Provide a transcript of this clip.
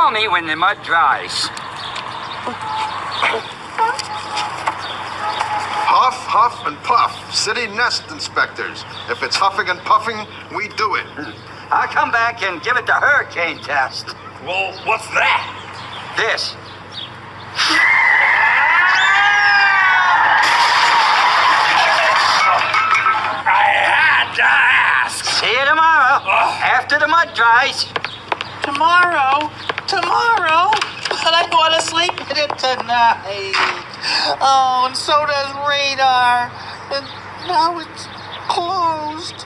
call me when the mud dries. Huff, huff, and puff. City nest inspectors. If it's huffing and puffing, we do it. I'll come back and give it the hurricane test. Well, what's that? This. I had to ask. See you tomorrow, after the mud dries. Tomorrow? But I want to sleep in it tonight. Oh, and so does Radar. And now it's closed.